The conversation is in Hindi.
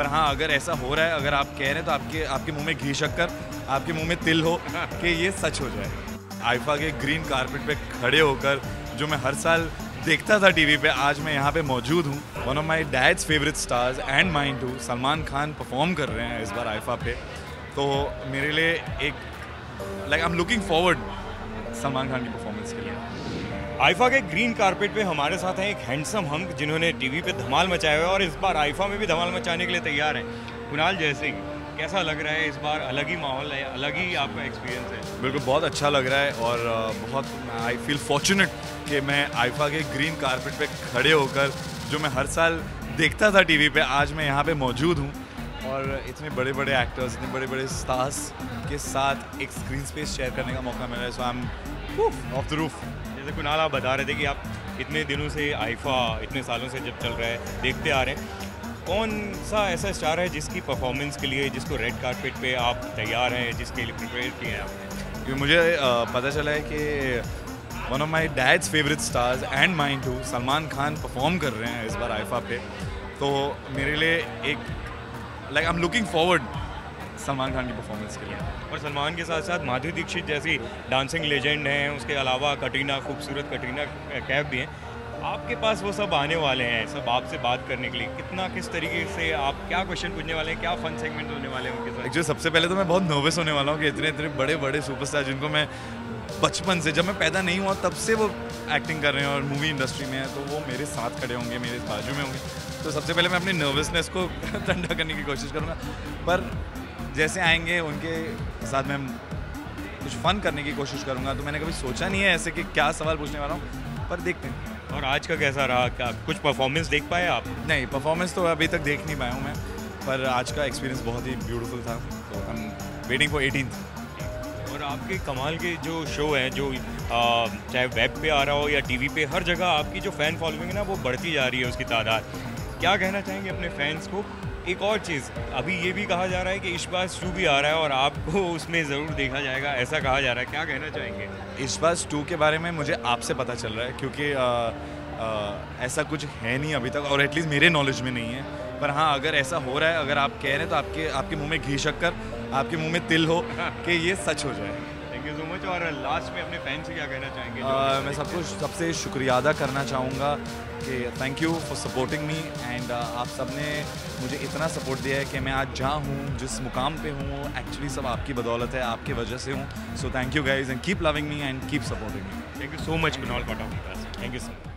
पर हाँ, अगर ऐसा हो रहा है, अगर आप कह रहे हैं तो आपके मुंह में घी शक्कर, आपके मुंह में तिल हो कि ये सच हो जाए। आईफा के ग्रीन कारपेट पे खड़े होकर जो मैं हर साल देखता था टीवी पे, आज मैं यहाँ पे मौजूद हूँ। One of my dad's favourite stars and mine too, Salman Khan perform कर रहे हैं इस बार आईफा पे। तो मेरे लिए एक I am looking forward Salman Khan की परफॉर्मेंस के लिए। आईफा के ग्रीन कारपेट पे हमारे साथ हैं एक हैंडसम हंक जिन्होंने टीवी पे धमाल मचाया हुआ है और इस बार आईफा में भी धमाल मचाने के लिए तैयार हैं। कुणाल जयसिंह, कैसा लग रहा है इस बार? अलग ही माहौल है, अलग ही आपका एक्सपीरियंस है। बिल्कुल, बहुत अच्छा लग रहा है और बहुत आई फील फॉर्चुनेट कि मैं आईफा के ग्रीन कारपेट पे खड़े होकर जो मैं हर साल देखता था टीवी पे, आज मैं यहाँ पे मौजूद हूँ और इतने बड़े बड़े एक्टर्स, इतने बड़े बड़े स्टार्स के साथ एक स्क्रीन स्पेस शेयर करने का मौका मिला है। So I am off the roof. जैसे कुणाल आप बता रहे थे कि आप इतने दिनों से आईफा, इतने सालों से जब चल रहा है देखते आ रहे हैं, कौन सा ऐसा स्टार है जिसकी परफॉर्मेंस के लिए, जिसको रेड कारपेट पे आप तैयार हैं, जिसके लिए प्रिपेयर किए हैं आपने? क्योंकि मुझे पता चला है कि one of my dad's favourite stars and mine too, Salman Khan perform कर रहे हैं इस बार आईफा पे। तो मेरे लिए एक I am looking forward Salman Khan की परफॉर्मेंस के लिए। और सलमान के साथ साथ माधुरी दीक्षित जैसी डांसिंग लेजेंड हैं, उसके अलावा कटरीना, खूबसूरत कटरीना कैफ भी हैं। आपके पास वो सब आने वाले हैं, सब आपसे बात करने के लिए। कितना, किस तरीके से आप क्या क्वेश्चन पूछने वाले हैं, क्या फन सेगमेंट होने वाले हैं उनके साथ? एक्चुअली सबसे पहले तो मैं बहुत नर्वस होने वाला हूँ कि इतने इतने बड़े बड़े सुपरस्टार जिनको मैं बचपन से, जब मैं पैदा नहीं हुआ तब से वो एक्टिंग कर रहे हैं और मूवी इंडस्ट्री में है, तो वो मेरे साथ खड़े होंगे, मेरे बाजू में होंगे। तो सबसे पहले मैं अपनी नर्वसनेस को ठंडा करने की कोशिश करूँगा, पर जैसे आएंगे उनके साथ मैं कुछ फ़न करने की कोशिश करूँगा। तो मैंने कभी सोचा नहीं है ऐसे कि क्या सवाल पूछने वाला हूँ, पर देखते हैं। और आज का कैसा रहा? क्या कुछ परफॉर्मेंस देख पाए आप? नहीं, परफॉर्मेंस तो अभी तक देख नहीं पाया हूँ मैं, पर आज का एक्सपीरियंस बहुत ही ब्यूटीफुल था। तो I am waiting for 18th। और आपके कमाल के जो शो हैं, जो चाहे वेब पे आ रहा हो या टीवी पे, हर जगह आपकी जो फ़ैन फॉलोइंग है ना, वो बढ़ती जा रही है, उसकी तादाद। क्या कहना चाहेंगे अपने फैंस को? एक और चीज़, अभी ये भी कहा जा रहा है कि इश्कबाज़ 2 भी आ रहा है और आपको उसमें ज़रूर देखा जाएगा, ऐसा कहा जा रहा है। क्या कहना चाहेंगे? इश्कबाज़ 2 के बारे में मुझे आपसे पता चल रहा है, क्योंकि ऐसा कुछ है नहीं अभी तक, और एटलीस्ट मेरे नॉलेज में नहीं है। पर हाँ, अगर ऐसा हो रहा है, अगर आप कह रहे हैं तो आपके मुंह में घी शक्कर, आपके मुंह में तिल हो कि ये सच हो जाए। Thank you so much. और लास्ट में अपने फैन से क्या कहना चाहेंगे? मैं सबसे शुक्रिया अदा करना चाहूँगा कि thank you for supporting me and आप सब ने मुझे इतना सपोर्ट दिया है कि मैं आज जहाँ हूँ, जिस मुकाम पे हूँ, वो एक्चुअली सब आपकी बदौलत है, आपकी वजह से हूँ। So thank you guys and keep loving me and keep supporting me. Thank you so much Kunal Pathak. Thank you so much.